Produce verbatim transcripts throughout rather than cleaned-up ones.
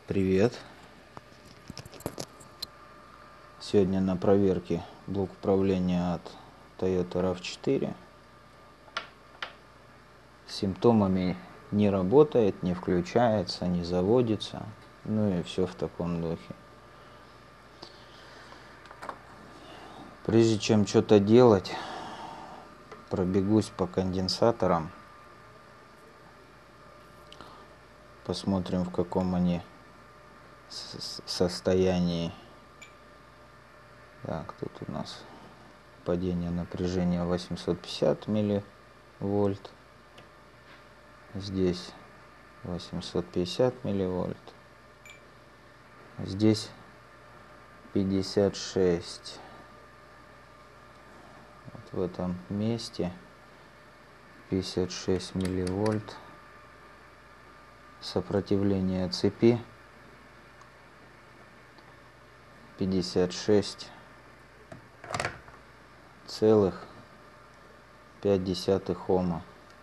Привет! Сегодня на проверке блок управления от Toyota рав четыре. С симптомами не работает, не включается, не заводится. Ну и все в таком духе. Прежде чем что-то делать, пробегусь по конденсаторам. Посмотрим, в каком они состоянии. Так, тут у нас падение напряжения восемьсот пятьдесят милливольт. Здесь восемьсот пятьдесят милливольт. Здесь пятьдесят шесть. Вот в этом месте пятьдесят шесть милливольт. Сопротивление цепи пятьдесят шесть целых пять десятых ома.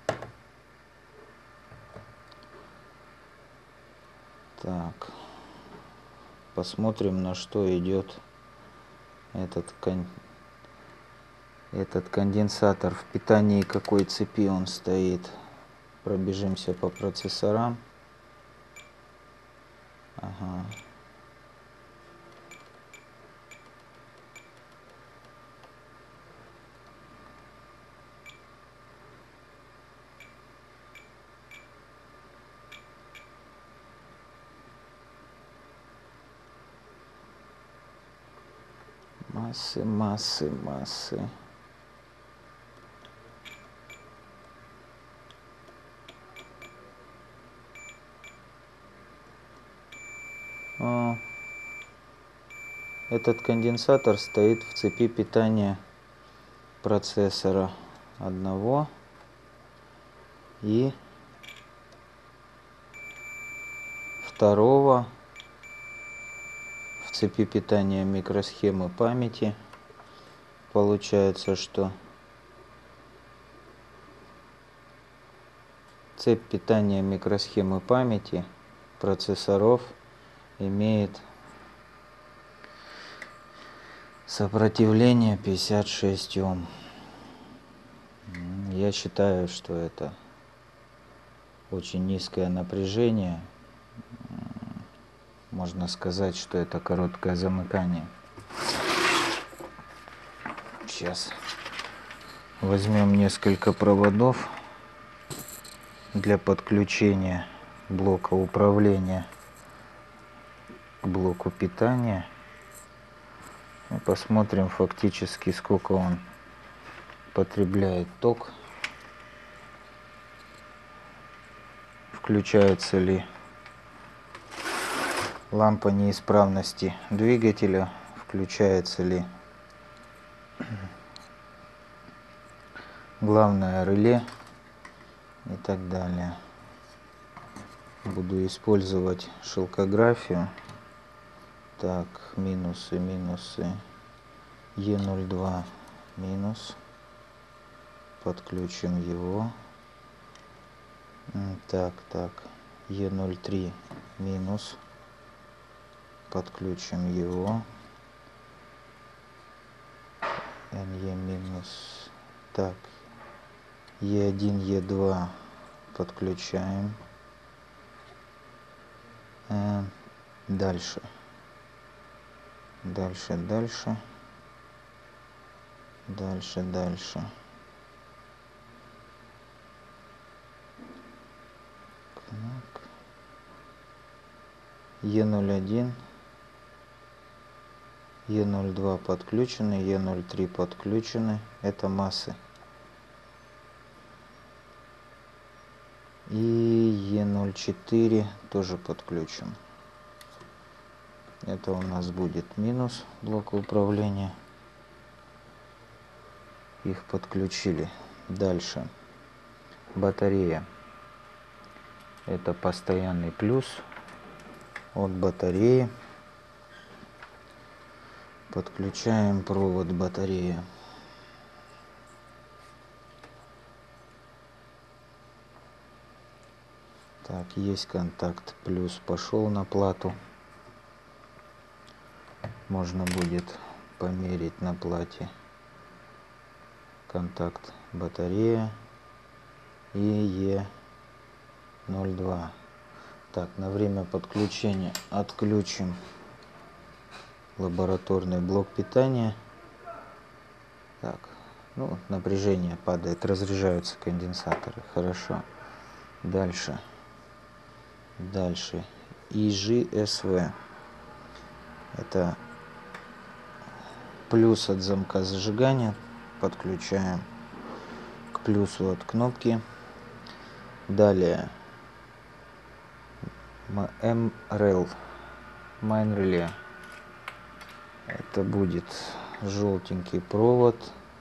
Так, посмотрим, на что идет этот кон... этот конденсатор, в питании какой цепи он стоит. Пробежимся по процессорам. Ага. Массы, массы, массы. О, этот конденсатор стоит в цепи питания процессора одного и второго в цепи питания микросхемы памяти. Получается, что цепь питания микросхемы памяти процессоров имеет сопротивление пятьдесят шесть ом. Я считаю, что это очень низкое напряжение. Можно сказать, что это короткое замыкание. Сейчас возьмем несколько проводов для подключения блока управления к блоку питания. И посмотрим фактически, сколько он потребляет ток. Включается ли лампа неисправности двигателя, включается ли главное реле и так далее. Буду использовать шелкографию. Так, минусы, минусы. Е ноль два минус. Подключим его. Так, так. Е ноль три минус. Подключим его. эн е минус. Так. Е один, Е два подключаем. Э, дальше. Дальше, дальше. Дальше, дальше. Так. Е ноль один. Е ноль два подключены, Е ноль три подключены. Это массы. И Е ноль четыре тоже подключен. Это у нас будет минус блока управления. Их подключили. Дальше. Батарея. Это постоянный плюс от батареи. Подключаем провод батареи. Так, есть контакт плюс пошел на плату. Можно будет померить на плате контакт батарея и Е ноль два. Так, на время подключения отключим лабораторный блок питания. Так, ну, напряжение падает, разряжаются конденсаторы. Хорошо. Дальше. Дальше. И Ж С В. Это плюс от замка зажигания. Подключаем к плюсу от кнопки. Далее. эм эр эл. Main Relay. Это будет желтенький провод.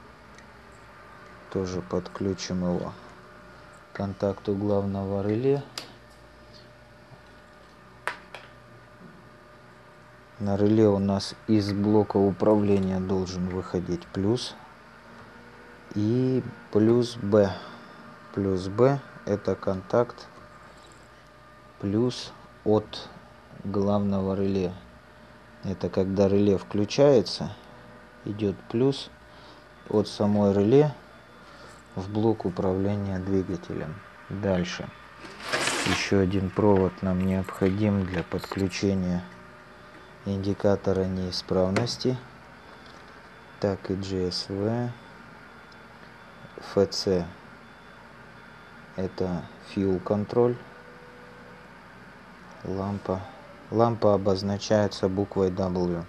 Тоже подключим его к контакту главного реле. На реле у нас из блока управления должен выходить плюс. И плюс Б. Плюс Б это контакт плюс от главного реле. Это когда реле включается, идет плюс от самой реле в блок управления двигателем. Дальше. Еще один провод нам необходим для подключения индикатора неисправности. Так, и Джи Эс Ви. Эф Си это Fuel Control. Лампа. Лампа обозначается буквой дабл ю.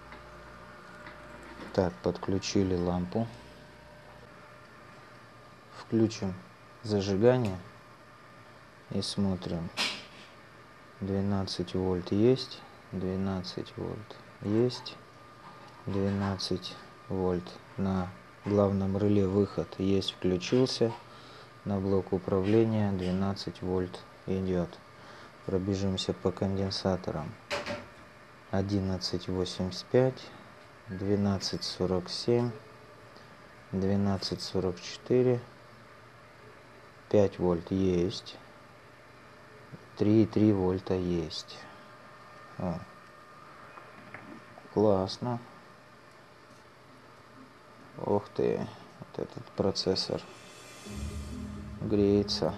Так, подключили лампу. Включим зажигание и смотрим. двенадцать вольт есть, двенадцать вольт есть, двенадцать вольт на главном реле выход есть, включился. На блок управления двенадцать вольт идет. Пробежимся по конденсаторам. одиннадцать восемьдесят пять, двенадцать сорок семь, двенадцать сорок четыре, пять вольт есть, три и три вольта есть. О, классно. Ух ты, вот этот процессор греется.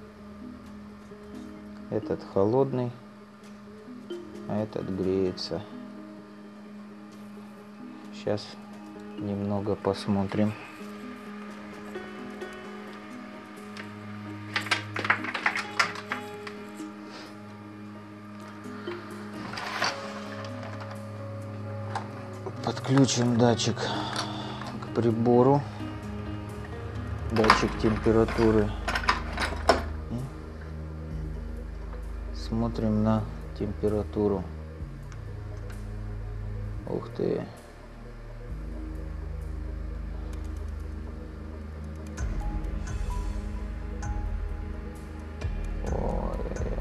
Этот холодный, а этот греется. Сейчас немного посмотрим. Подключим датчик к прибору, датчик температуры. Смотрим на температуру. Ух ты. Ой.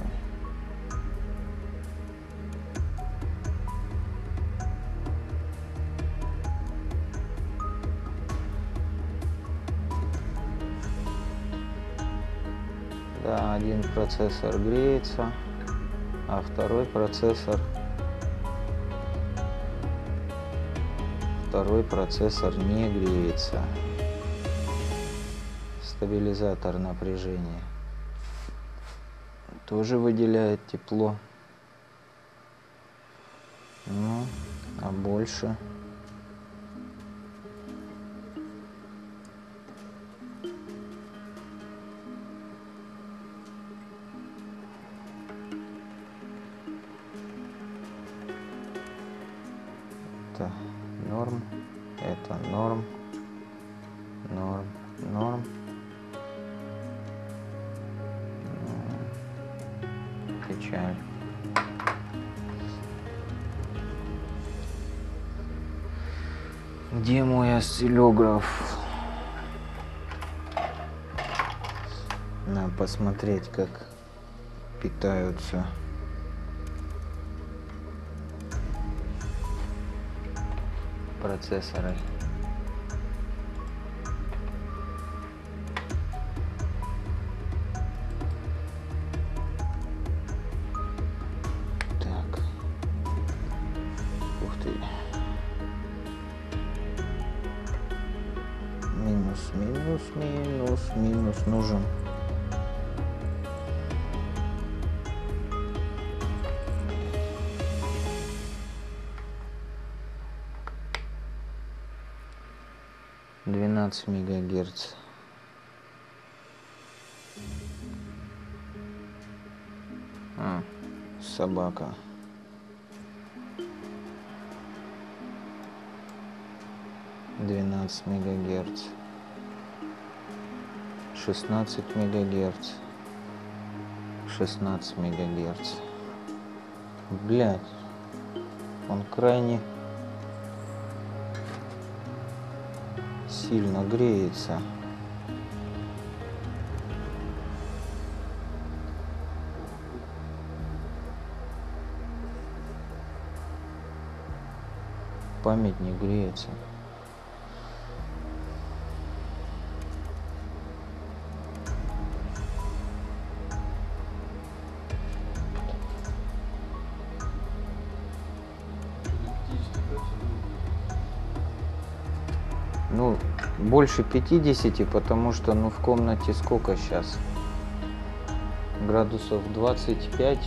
Да, один процессор греется, а второй процессор второй процессор не греется. Стабилизатор напряжения тоже выделяет тепло. Ну, а больше это норм, это норм, норм, норм. Ну, печаль. Где мой осциллограф? Надо посмотреть, как питаются процессоры. Ух ты. Минус, минус, минус, минус нужен. двенадцать мегагерц. А, собака. двенадцать мегагерц. шестнадцать мегагерц. шестнадцать мегагерц. Блять. Он крайне сильно греется. Память не греется. Ну, больше пятидесяти, потому что, ну, в комнате сколько сейчас? Градусов двадцать пять.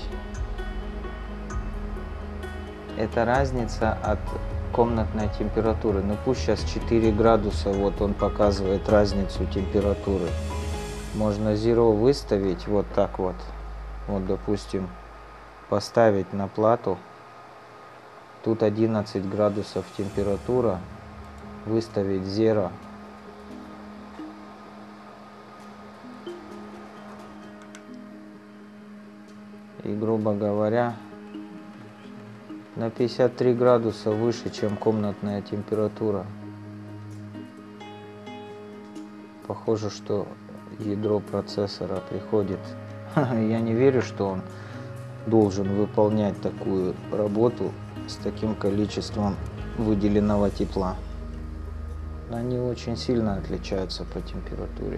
Это разница от комнатной температуры. Ну, пусть сейчас четыре градуса, вот он показывает разницу температуры. Можно zero выставить вот так вот. Вот, допустим, поставить на плату. Тут одиннадцать градусов температура. Выставить zero. И, грубо говоря, на пятьдесят три градуса выше, чем комнатная температура. Похоже, что ядро процессора приходит. Я не верю, что он должен выполнять такую работу с таким количеством выделенного тепла. Они очень сильно отличаются по температуре.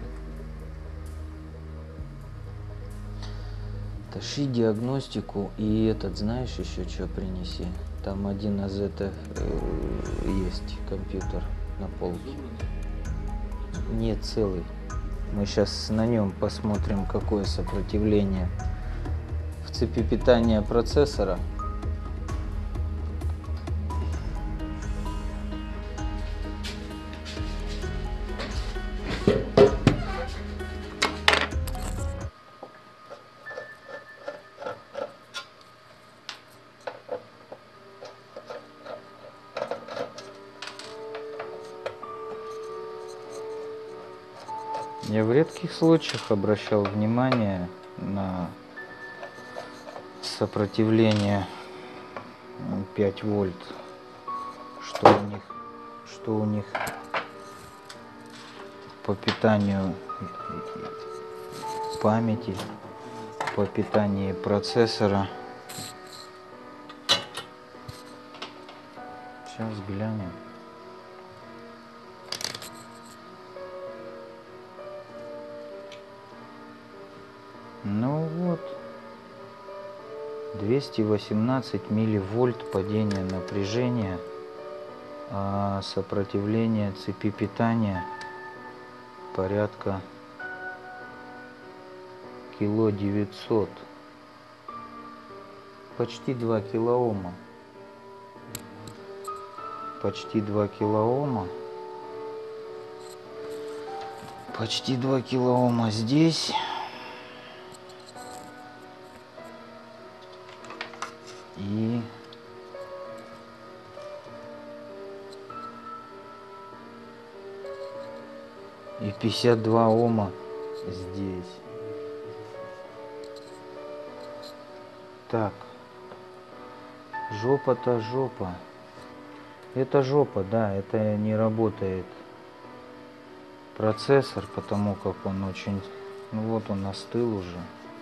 Тащи диагностику и этот, знаешь, еще что принеси. Там один эй зет э, есть компьютер на полке. Нет, целый. Мы сейчас на нем посмотрим, какое сопротивление в цепи питания процессора. Я в редких случаях обращал внимание на сопротивление пять вольт, что у них, что у них по питанию памяти, по питанию процессора. Сейчас глянем. Ну вот, двести восемнадцать милливольт падение напряжения, а сопротивление цепи питания порядка кило девятьсот, почти два килоома, почти два килоома, почти два килоома здесь. И и пятьдесят два ома здесь. Так, жопа-то жопа. Это жопа, да, это не работает процессор, потому как он очень, ну вот он остыл уже.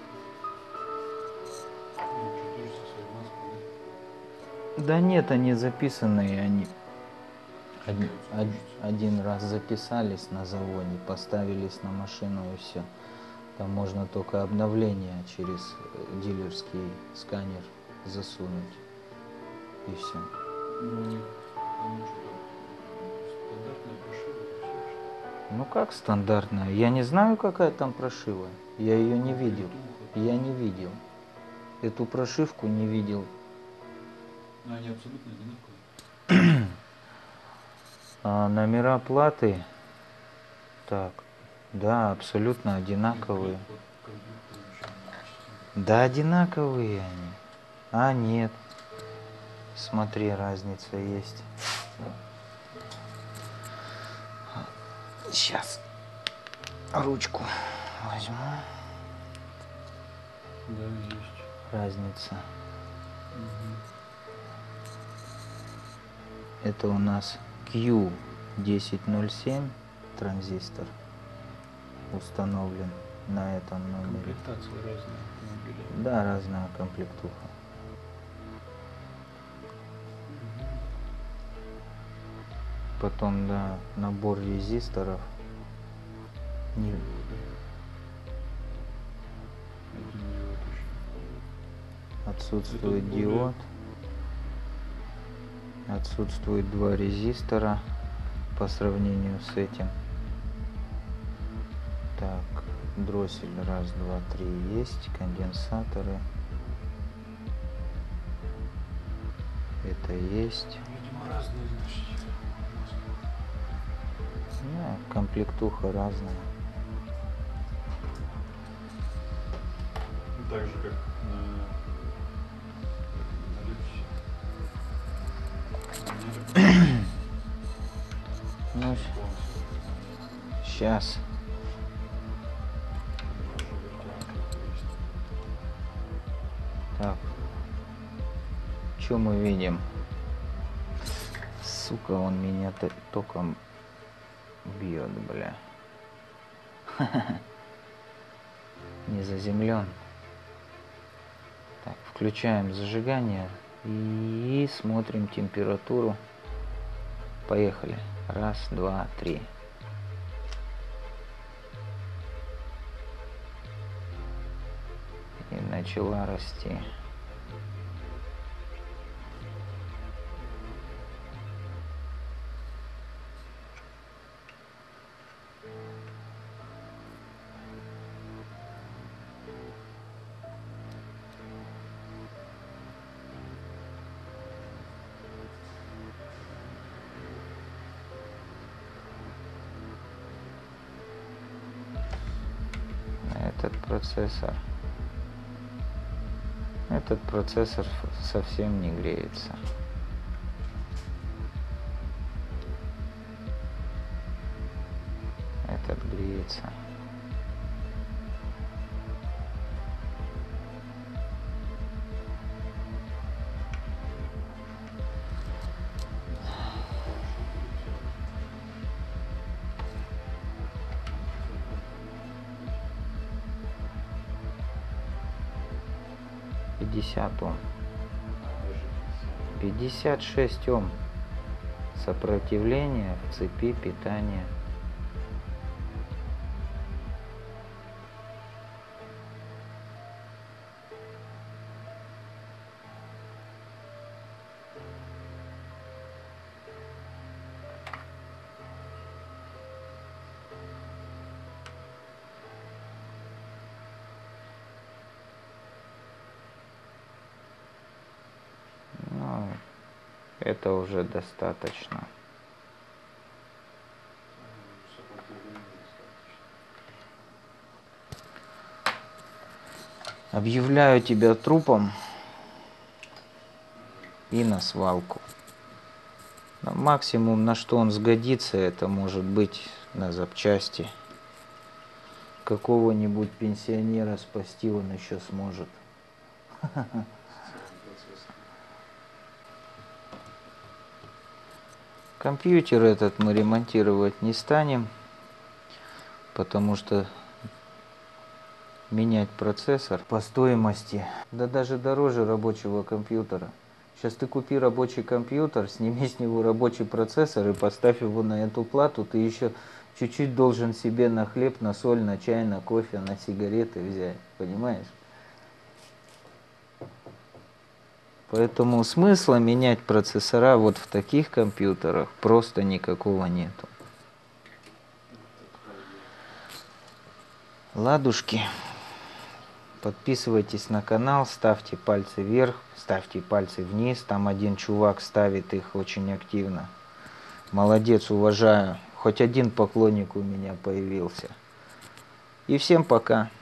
Да нет, они записанные, они один, один раз записались на заводе, поставились на машину и все. Там можно только обновление через дилерский сканер засунуть и все. Ну, там что-то стандартная прошива, все. Ну как стандартная? Я не знаю, какая там прошива. Я ее не видел. Комплектуха. Я не видел. Эту прошивку не видел. Но они абсолютно одинаковые. А номера платы, так, да, абсолютно одинаковые. Комплект, комплектующие части. Да, одинаковые они. А, нет. Смотри, разница есть. Сейчас ручку возьму. Да, есть. Разница. Угу. Это у нас Q десять ноль семь транзистор установлен на этом номере. Комплектация разная автомобиля. Да, разная комплектуха. Потом, да, набор резисторов. Не... Один диод еще. Отсутствует Это диод. Отсутствует два резистора по сравнению с этим. Так, дроссель раз, два, три есть, конденсаторы. Это есть. Видимо, разные, значит. Да, комплектуха разная. Так же, как на, на Lexus. Ну, сейчас. Так. Что мы видим? Сука, он меня током бьет, бля. Не заземлен. Так, включаем зажигание и смотрим температуру. Поехали. Раз, два, три. И начала расти. Этот процессор, этот процессор совсем не греется. Этот греется. пятьдесят Ом. пятьдесят шесть Ом. Сопротивление в цепи питания. Ну, это уже достаточно. Объявляю тебя трупом и на свалку. Но максимум, на что он сгодится, это может быть на запчасти. Какого-нибудь пенсионера спасти он еще сможет. Компьютер этот мы ремонтировать не станем, потому что менять процессор по стоимости, да даже дороже рабочего компьютера. Сейчас ты купи рабочий компьютер, сними с него рабочий процессор и поставь его на эту плату, ты еще чуть-чуть должен себе на хлеб, на соль, на чай, на кофе, на сигареты взять, понимаешь? Поэтому смысла менять процессора вот в таких компьютерах просто никакого нету. Ладушки. Подписывайтесь на канал, ставьте пальцы вверх, ставьте пальцы вниз. Там один чувак ставит их очень активно. Молодец, уважаю. Хоть один поклонник у меня появился. И всем пока.